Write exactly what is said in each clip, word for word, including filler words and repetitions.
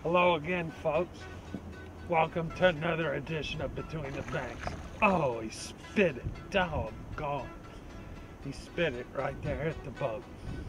Hello again, folks. Welcome to another edition of Between the Banks. Oh, he spit it. Doggone. He spit it right there at the boat.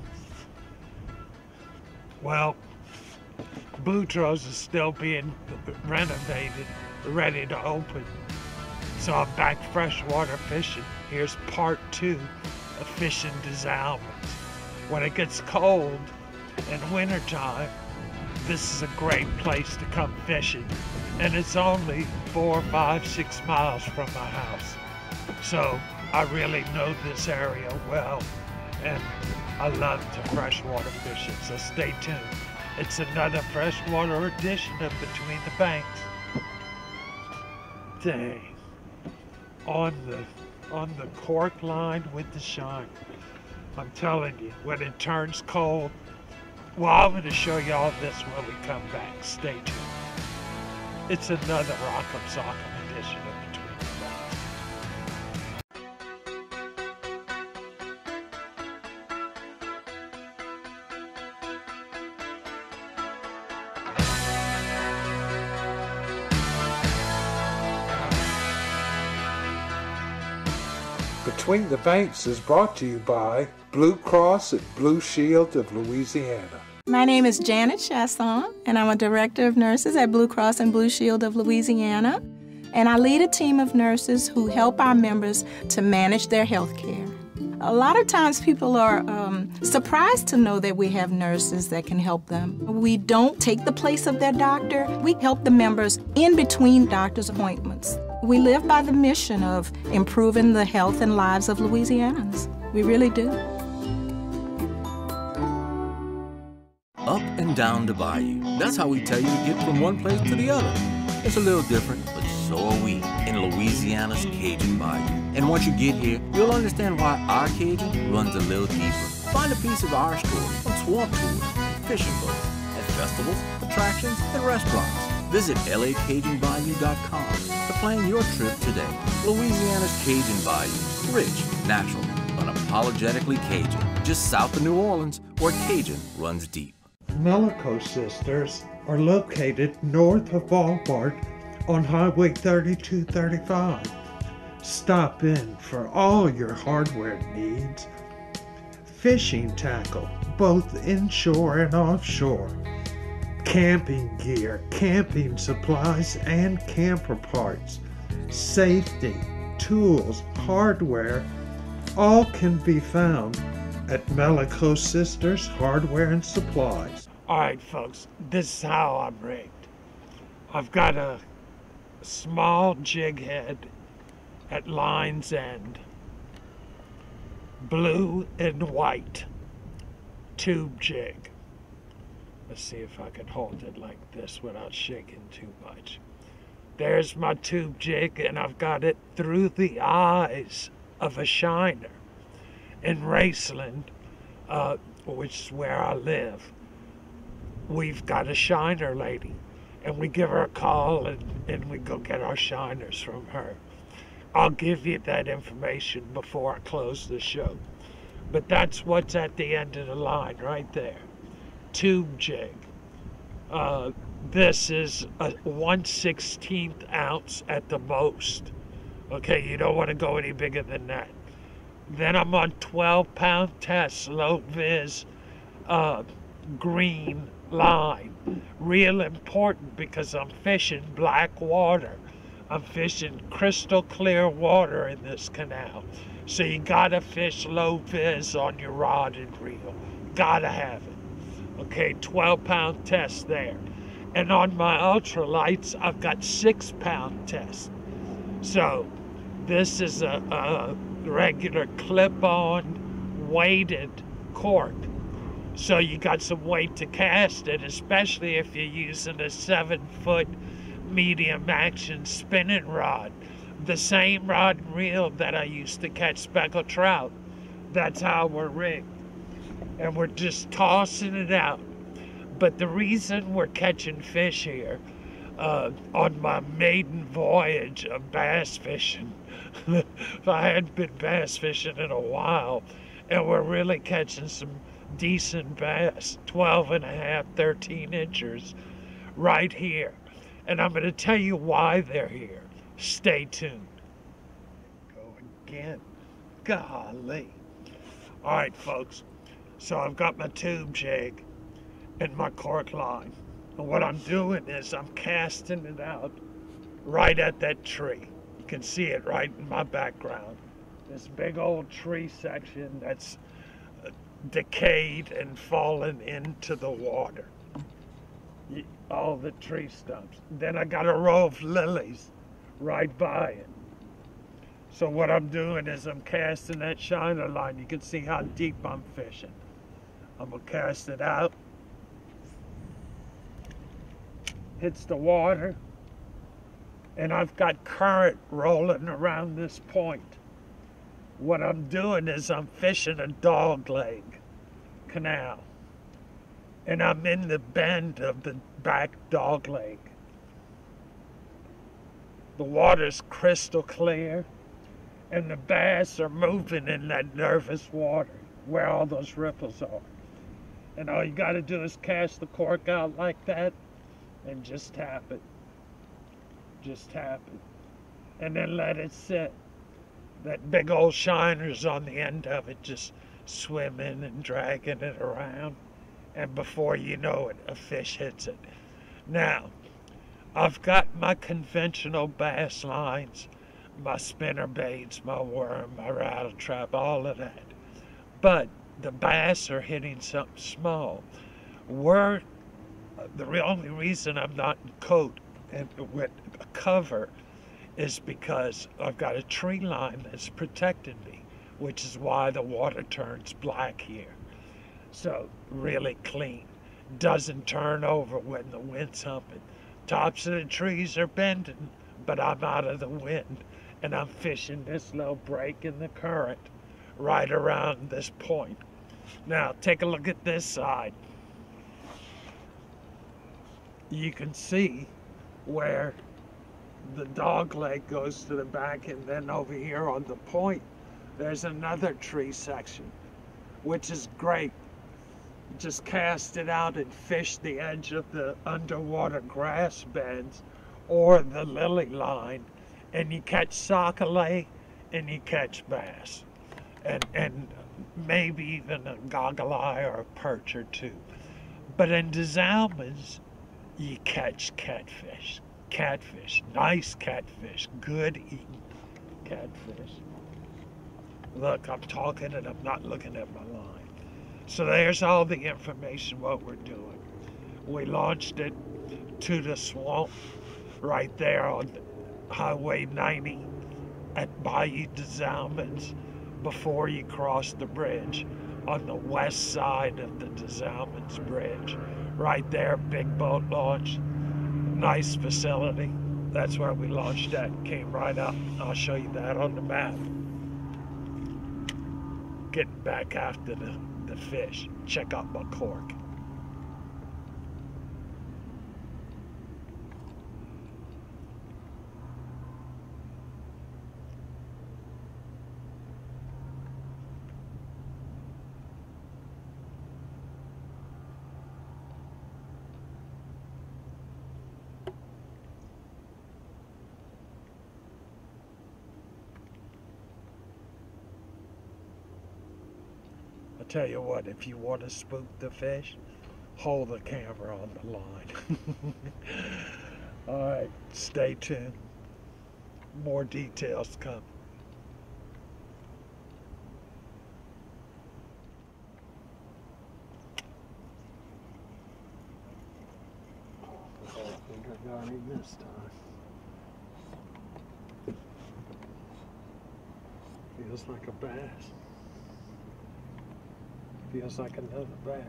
Well, Boudreaux's is still being renovated, ready to open. So I'm back freshwater fishing. Here's part two of fishing Des Allemands. When it gets cold in wintertime, this is a great place to come fishing. And it's only four, five, six miles from my house. So I really know this area well, and I love to freshwater fishing, so stay tuned. It's another freshwater edition of Between the Banks. Dang. On the, on the cork line with the shine. I'm telling you, when it turns cold, well, I'm going to show you all this when we come back. Stay tuned. It's another Rock'em Sock'em edition of Between the Banks. Between the Banks is brought to you by Blue Cross and Blue Shield of Louisiana. My name is Janet Chasson, and I'm a director of nurses at Blue Cross and Blue Shield of Louisiana. And I lead a team of nurses who help our members to manage their health care. A lot of times people are um, surprised to know that we have nurses that can help them. We don't take the place of their doctor. We help the members in between doctor's appointments. We live by the mission of improving the health and lives of Louisianans. We really do. Up and down the bayou. That's how we tell you to get from one place to the other. It's a little different, but so are we in Louisiana's Cajun Bayou. And once you get here, you'll understand why our Cajun runs a little deeper. Find a piece of our story on swamp tours, fishing boats, at festivals, attractions, and restaurants. Visit L A Cajun Bayou dot com to plan your trip today. Louisiana's Cajun Bayou. Rich, natural, unapologetically Cajun. Just south of New Orleans, where Cajun runs deep. Melico Sisters are located north of Walmart on Highway thirty-two thirty-five. Stop in for all your hardware needs. Fishing tackle, both inshore and offshore. Camping gear, camping supplies, and camper parts. Safety, tools, hardware, all can be found at Melico Sisters Hardware and Supplies. All right, folks, this is how I'm rigged. I've got a small jig head at line's end, blue and white tube jig. Let's see if I can hold it like this without shaking too much. There's my tube jig, and I've got it through the eyes of a shiner. In Raceland, uh, which is where I live, we've got a shiner lady, and we give her a call, and, and we go get our shiners from her. I'll give you that information before I close the show. But that's what's at the end of the line right there. Tube jig. Uh, this is a one sixteenth ounce at the most. Okay, you don't want to go any bigger than that. Then I'm on twelve pound test, low vis, uh, green line. Real important because I'm fishing black water. I'm fishing crystal clear water in this canal. So you gotta fish low vis on your rod and reel. Gotta have it. Okay, twelve pound test there. And on my ultralights, I've got six pound test. So this is a, a regular clip-on weighted cork. So you got some weight to cast it, especially if you're using a seven foot medium action spinning rod. The same rod and reel that I used to catch speckled trout. That's how we're rigged. And we're just tossing it out. But the reason we're catching fish here, uh, on my maiden voyage of bass fishing, I hadn't been bass fishing in a while, and we're really catching some decent bass, twelve and a half, thirteen inchers, right here. And I'm going to tell you why they're here. Stay tuned. Go again. Golly. All right, folks. So I've got my tube jig and my cork line. And what I'm doing is I'm casting it out right at that tree. You can see it right in my background. This big old tree section that's decayed and fallen into the water. All the tree stumps. Then I got a row of lilies right by it. So what I'm doing is I'm casting that shiner line. You can see how deep I'm fishing. I'm gonna cast it out. Hits the water. And I've got current rolling around this point. What I'm doing is I'm fishing a dogleg canal. And I'm in the bend of the back dogleg. The water's crystal clear, and the bass are moving in that nervous water where all those ripples are. And all you gotta do is cast the cork out like that and just tap it. Just tap it. And then let it sit. That big old shiner's on the end of it, just swimming and dragging it around. And before you know it, a fish hits it. Now, I've got my conventional bass lines, my spinner baits, my worm, my rattle trap, all of that. But the bass are hitting something small. We're, the only reason I'm not in coat and with a cover is because I've got a tree line that's protecting me, which is why the water turns black here. So really clean. Doesn't turn over when the wind's humping. Tops of the trees are bending, but I'm out of the wind, and I'm fishing this little break in the current right around this point. Now take a look at this side. You can see where the dog leg goes to the back, and then over here on the point there's another tree section, which is great. Just cast it out and fish the edge of the underwater grass beds or the lily line, and you catch sockeye and you catch bass, and and maybe even a goggle eye or a perch or two. But in Des Allemands, you catch catfish. Catfish, nice catfish, good eating catfish. Look, I'm talking and I'm not looking at my line. So there's all the information what we're doing. We launched it to the swamp right there on Highway ninety at Bayou Des Allemands before you cross the bridge on the west side of the Des Allemands Bridge. Right there, big boat launch, nice facility. That's where we launched at. Came right up. I'll show you that on the map. Getting back after the the fish. Check out my cork. Tell you what, if you want to spook the fish, hold the camera on the line. All right, stay tuned. More details come. I think I got him this time. Feels like a bass. Feels like another bass.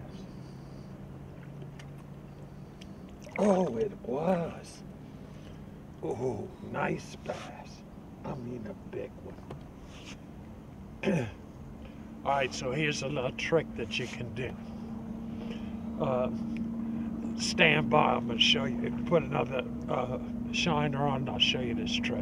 Oh, it was. Oh, nice bass. I mean a big one. All right, so here's a little trick that you can do. Uh, stand by, I'm gonna show you. Put another uh, shiner on and I'll show you this trick.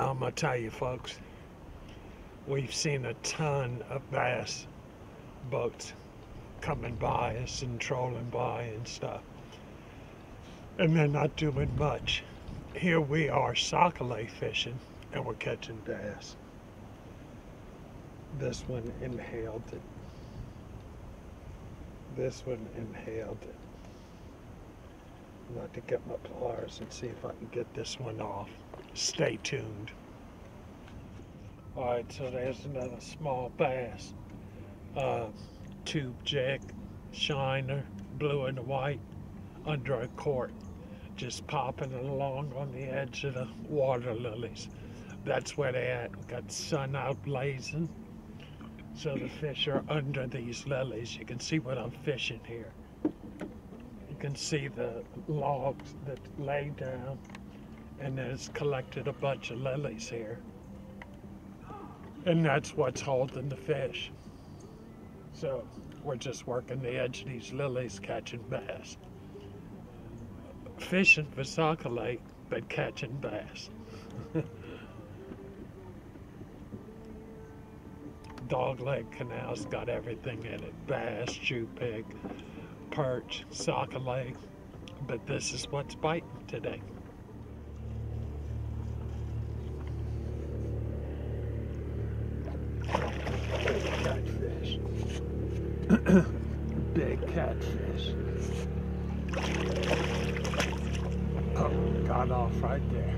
Now I'm gonna tell you folks, we've seen a ton of bass boats coming by us and trolling by and stuff, and they're not doing much. Here we are sockeye fishing and we're catching bass. This one inhaled it. This one inhaled it. I'm about to get my pliers and see if I can get this one off. Stay tuned. Alright, so there's another small bass. Uh, tube jig, shiner, blue and white, under a cork. Just popping along on the edge of the water lilies. That's where they at. We got the sun out blazing. So the fish are under these lilies. You can see what I'm fishing here. You can see the logs that lay down, and then it's collected a bunch of lilies here. And that's what's holding the fish. So we're just working the edge of these lilies, catching bass. Fishing for Sauk Lake, but catching bass. Dogleg Canal's got everything in it. Bass, shoepig, perch, Sauk Lake. But this is what's biting today. Big catfish. Big catfish. Oh, got off right there.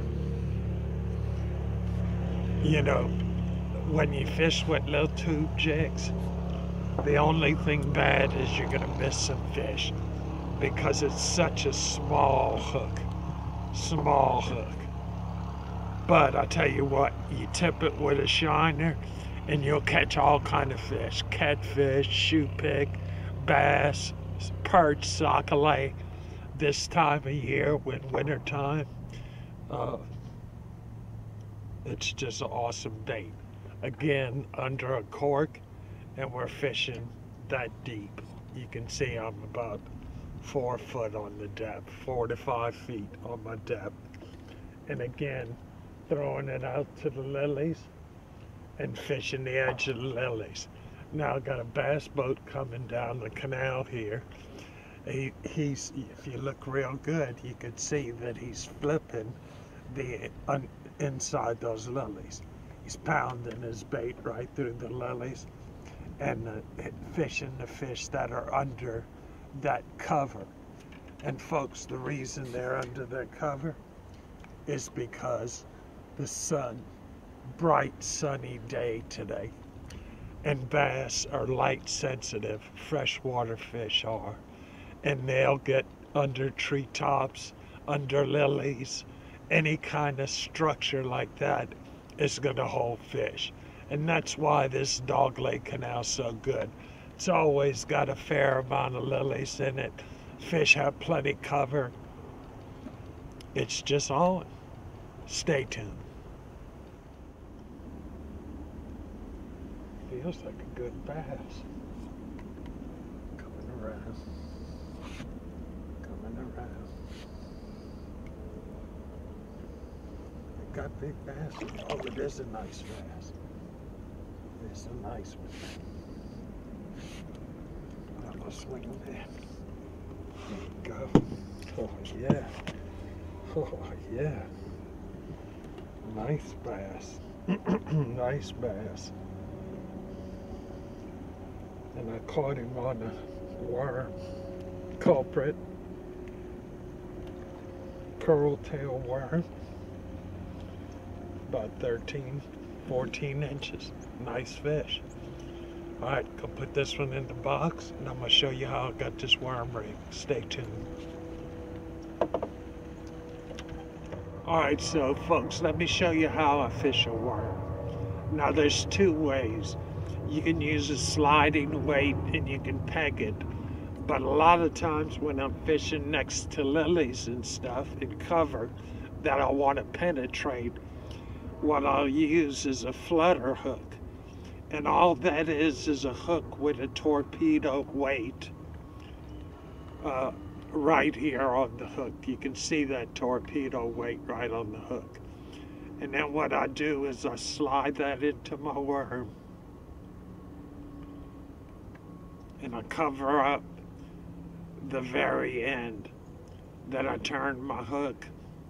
You know, when you fish with little tube jigs, the only thing bad is you're gonna miss some fish because it's such a small hook, small hook. But I tell you what, you tip it with a shiner and you'll catch all kind of fish. Catfish, shoepig, bass, perch, Sauk Lake. This time of year, when winter time, uh, it's just an awesome bait. Again, under a cork, and we're fishing that deep. You can see I'm about four foot on the depth, four to five feet on my depth. And again, throwing it out to the lilies and fishing the edge of the lilies. Now I've got a bass boat coming down the canal here. He, he's, if you look real good, you can see that he's flipping the un, inside those lilies. He's pounding his bait right through the lilies and uh, fishing the fish that are under that cover. And folks, the reason they're under that cover is because the sun, bright sunny day today, and bass are light sensitive, freshwater fish are, and they'll get under treetops, under lilies, any kind of structure like that is going to hold fish. And that's why this Dogleg Canal is so good. It's always got a fair amount of lilies in it. Fish have plenty cover. It's just on. Stay tuned. Feels like a good bass. Coming around. Coming around. It got big bass. Oh, it is a nice bass. It's a nice one. I'm gonna swing him in. There you go. Oh yeah. Oh yeah. Nice bass. Nice bass. And I caught him on a worm culprit. Coral tail worm. About thirteen, fourteen inches. Nice fish. Alright, go put this one in the box and I'm going to show you how I got this worm rigged. Stay tuned. Alright, so folks, let me show you how I fish a worm. Now there's two ways. You can use a sliding weight and you can peg it. But a lot of times when I'm fishing next to lilies and stuff in cover that I want to penetrate, what I'll use is a flutter hook. And all that is is a hook with a torpedo weight uh, right here on the hook. You can see that torpedo weight right on the hook. And then what I do is I slide that into my worm. And I cover up the very end that I turn my hook.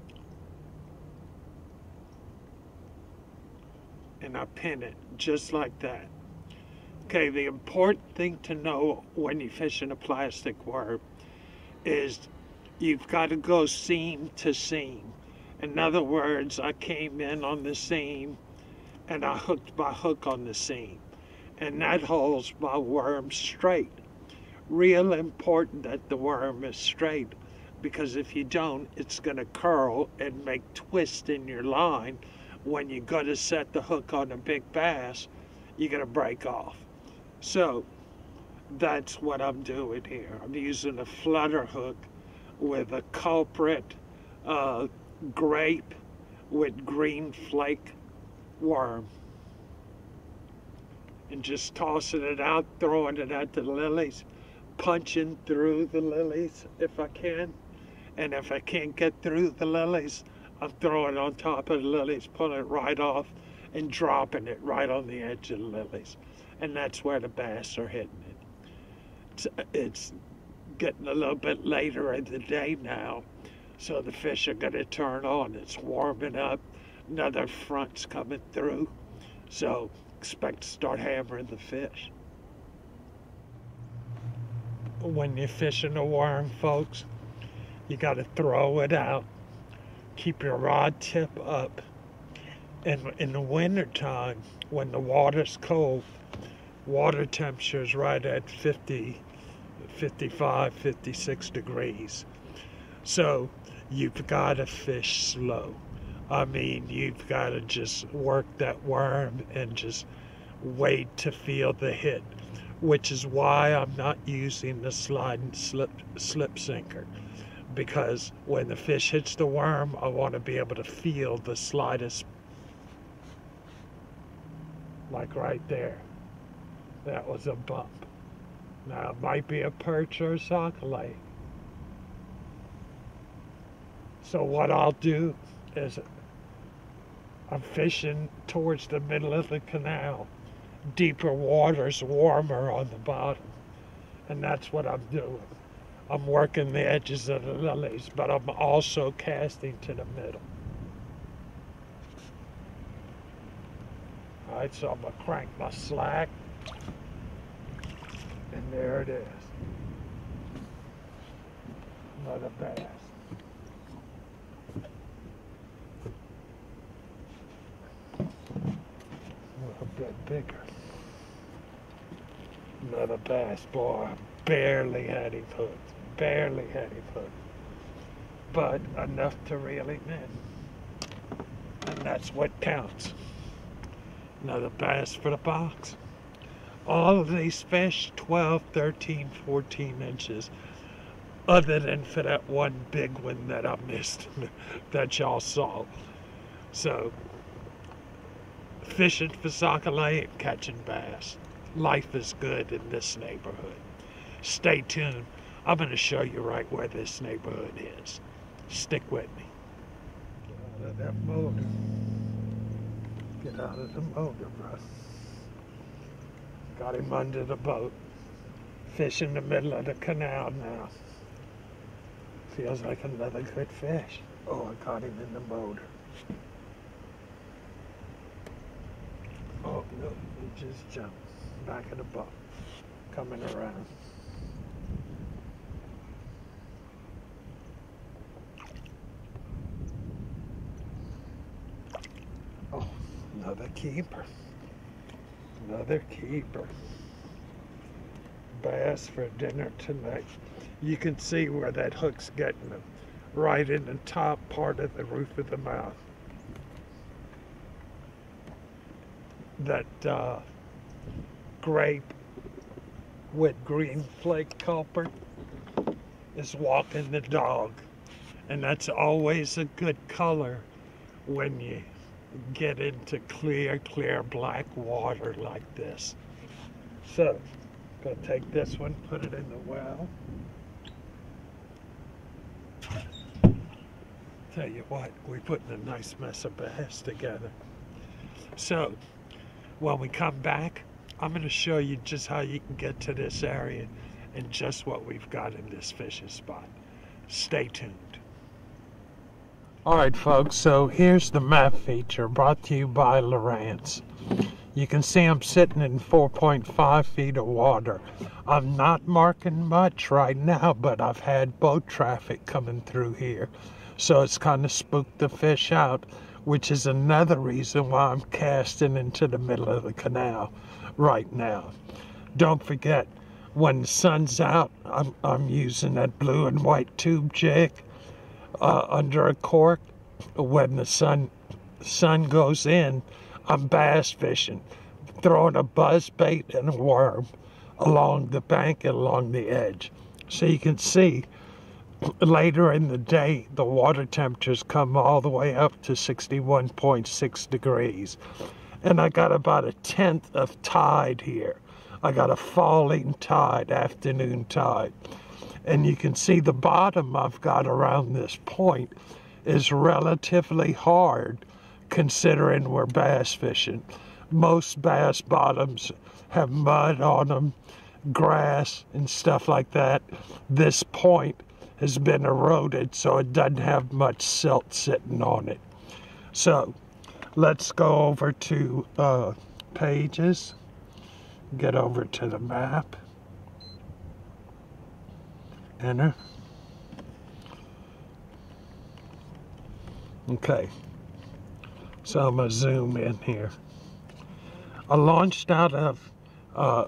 And I pin it just like that. Okay, the important thing to know when you're fishing a plastic worm is you've got to go seam to seam. In other words, I came in on the seam and I hooked my hook on the seam. And that holds my worm straight. Real important that the worm is straight, because if you don't, it's going to curl and make twists in your line. When you go to set the hook on a big bass, you're going to break off. So that's what I'm doing here. I'm using a flutter hook with a culprit uh, grape with green flake worm. And just tossing it out, throwing it at the lilies, punching through the lilies if I can. And if I can't get through the lilies, I'm throwing it on top of the lilies, pulling it right off and dropping it right on the edge of the lilies. And that's where the bass are hitting it. It's, it's getting a little bit later in the day now, so the fish are going to turn on. It's warming up. Another front's coming through. So expect to start hammering the fish. When you're fishing a worm, folks, you got to throw it out. Keep your rod tip up. And in the wintertime, when the water's cold, water temperature is right at fifty, fifty-five, fifty-six degrees. So you've got to fish slow. I mean, you've got to just work that worm and just wait to feel the hit, which is why I'm not using the slide and slip, slip sinker. Because when the fish hits the worm, I want to be able to feel the slightest, like right there. That was a bump. Now it might be a perch or a sockeye. So what I'll do is I'm fishing towards the middle of the canal. Deeper water's warmer on the bottom. And that's what I'm doing. I'm working the edges of the lilies, but I'm also casting to the middle. All right, so I'm gonna crank my slack, and there it is. Another bass. A little bit bigger. Another bass, boy. Barely had him hooked. Barely had him hooked. But enough to reel him in. And that's what counts. Another bass for the box. All of these fish, twelve, thirteen, fourteen inches. Other than for that one big one that I missed, that y'all saw. So, fishing for sockeye and catching bass. Life is good in this neighborhood. Stay tuned. I'm going to show you right where this neighborhood is. Stick with me. Get out of that motor. Get out of the motor, bro. Got him under the boat. Fish in the middle of the canal now. Feels like another good fish. Oh, I got him in the motor. Oh, no, he just jumped. Back of the boat. Coming around. Oh, another keeper. Another keeper. Bass for dinner tonight. You can see where that hook's getting them. Right in the top part of the roof of the mouth. That uh, grape with green flake culprit is walking the dog. And that's always a good color when you get into clear, clear black water like this. So, gonna take this one, put it in the well. Tell you what, we're putting a nice mess of bass together. So, when we come back, I'm going to show you just how you can get to this area and just what we've got in this fishing spot. Stay tuned. Alright folks, so here's the map feature brought to you by Lowrance. You can see I'm sitting in four point five feet of water. I'm not marking much right now, but I've had boat traffic coming through here. So it's kind of spooked the fish out, which is another reason why I'm casting into the middle of the canal right now. Don't forget, when the sun's out, I'm, I'm using that blue and white tube jig uh, under a cork. When the sun sun goes in, I'm bass fishing, throwing a buzz bait and a worm along the bank and along the edge. So you can see later in the day, the water temperatures come all the way up to sixty-one point six degrees. And I got about a tenth of tide here. I got a falling tide, afternoon tide. And you can see the bottom I've got around this point is relatively hard considering we're bass fishing. Most bass bottoms have mud on them, grass and stuff like that. This point has been eroded, so it doesn't have much silt sitting on it. So let's go over to uh, pages, get over to the map, enter. Okay, so I'm gonna zoom in here. I launched out of uh,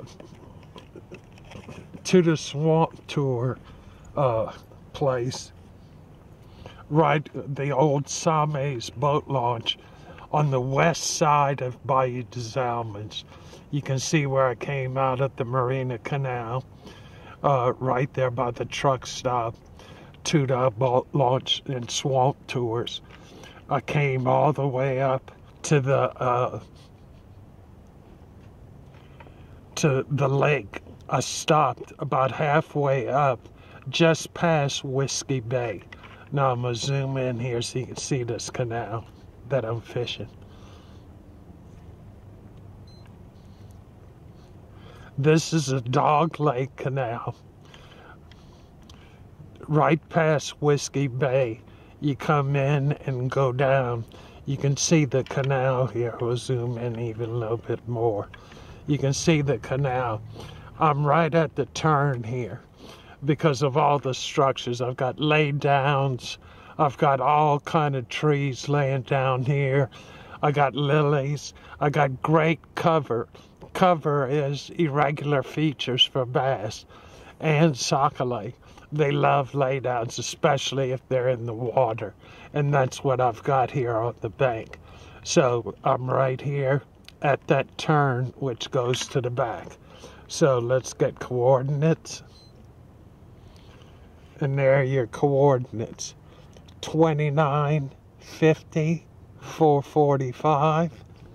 to the swamp tour uh, place, right, the old Same's boat launch on the west side of Bayou Des Allemands. You can see where I came out at the Marina Canal, uh, right there by the truck stop, to the boat launch and swamp tours. I came all the way up to the uh, to the lake. I stopped about halfway up, just past Whiskey Bay. Now I'm gonna zoom in here so you can see this canal that I'm fishing. This is a Dog Lake Canal. Right past Whiskey Bay, you come in and go down. You can see the canal here. We'll zoom in even a little bit more. You can see the canal. I'm right at the turn here because of all the structures. I've got laid downs. I've got all kind of trees laying down here. I got lilies. I got great cover. Cover is irregular features for bass and sockeye. They love laydowns, especially if they're in the water. And that's what I've got here on the bank. So I'm right here at that turn, which goes to the back. So let's get coordinates. And there are your coordinates. twenty-nine, fifty, four forty-five.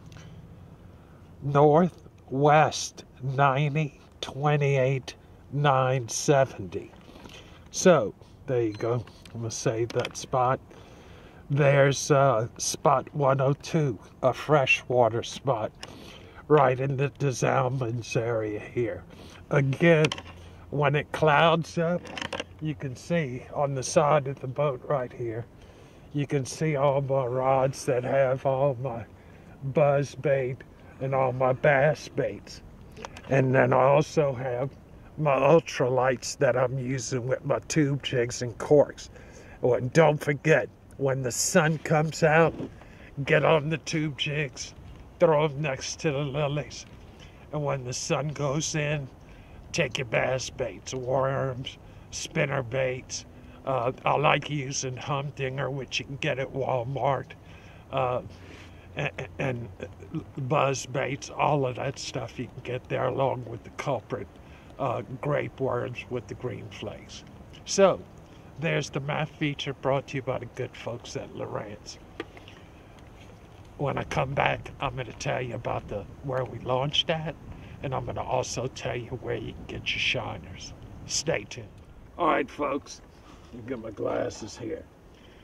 North, west, ninety, twenty-eight, nine seventy. So, there you go. I'm going to save that spot. There's uh, spot one oh two, a freshwater spot, right in the Des Allemands area here. Again, when it clouds up, you can see on the side of the boat right here, you can see all my rods that have all my buzz bait and all my bass baits. And then I also have my ultralights that I'm using with my tube jigs and corks. Oh, and don't forget, when the sun comes out, get on the tube jigs, throw them next to the lilies. And when the sun goes in, take your bass baits, worms, spinner baits. Uh, I like using humdinger, which you can get at Walmart, uh, and, and buzz baits, all of that stuff you can get there, along with the culprit uh, grape worms with the green flakes. So, there's the map feature brought to you by the good folks at Lowrance. When I come back, I'm going to tell you about the where we launched at, and I'm going to also tell you where you can get your shiners. Stay tuned. All right, folks, let me get my glasses here.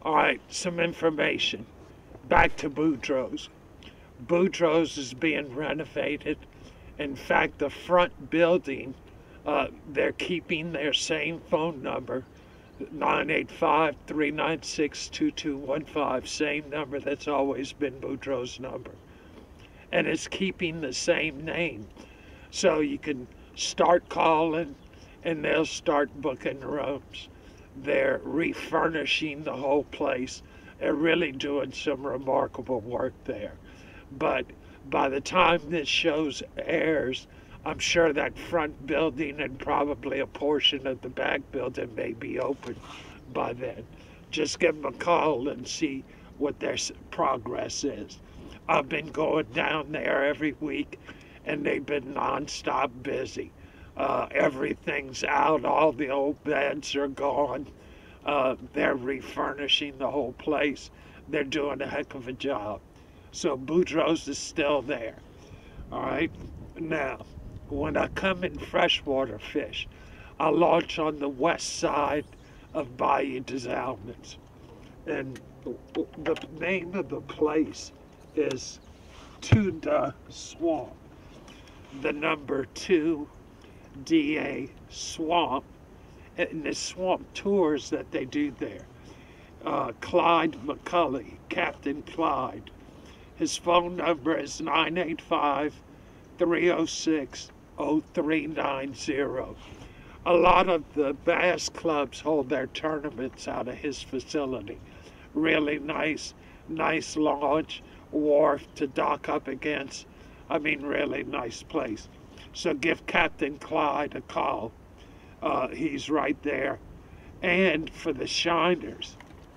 All right, some information. Back to Boudreaux's. Boudreaux's is being renovated. In fact, the front building, uh, they're keeping their same phone number, nine eight five, three nine six, two two one five, same number that's always been Boudreaux's number. And it's keeping the same name. So you can start calling and they'll start booking rooms. They're refurnishing the whole place. They're really doing some remarkable work there. But by the time this show airs, I'm sure that front building and probably a portion of the back building may be open by then. Just give them a call and see what their progress is. I've been going down there every week, and they've been nonstop busy. Uh, everything's out. All the old beds are gone. Uh, they're refurnishing the whole place. They're doing a heck of a job. So Boudreaux's is still there. All right. Now, when I come in freshwater fish, I launch on the west side of Bayou Des Allemands. And the name of the place is To Da Swamp. The number two, D A Swamp. And the swamp tours that they do there. Uh, Clyde McCulley, Captain Clyde. His phone number is nine eight five, three oh six, oh three nine zero. A lot of the bass clubs hold their tournaments out of his facility. Really nice, nice launch, wharf to dock up against. I mean, really nice place. So give Captain Clyde a call. Uh, he's right there. And for the shiners,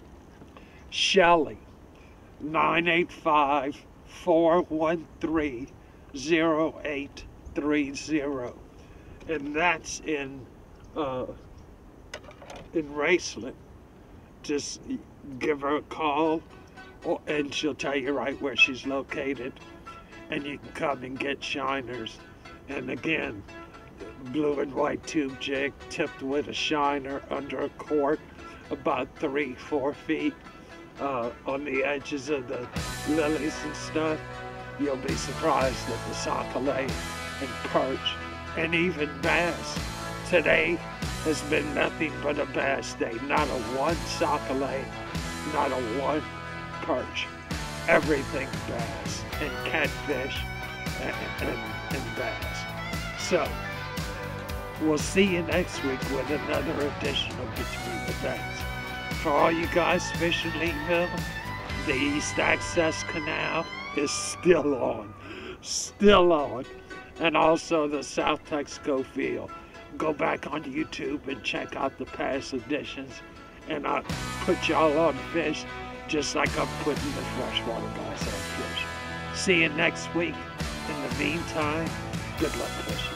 Shelley, nine eight five, four one three, oh eight three oh. And that's in uh, in Raceland. Just give her a call, or, and she'll tell you right where she's located. And you can come and get shiners. And again, blue and white tube jig tipped with a shiner under a cork about three, four feet. Uh, on the edges of the lilies and stuff. You'll be surprised at the sockeye and perch and even bass. Today has been nothing but a bass day. Not a one sockeye, not a one perch. Everything bass and catfish and, and, and bass. So, we'll see you next week with another edition of Between the Banks. For all you guys fishing Leeville, the East Access Canal is still on, still on. And also the South Texaco Field. Go back on YouTube and check out the past editions. And I'll put y'all on fish just like I'm putting the freshwater guys on fish. See you next week. In the meantime, good luck fishing.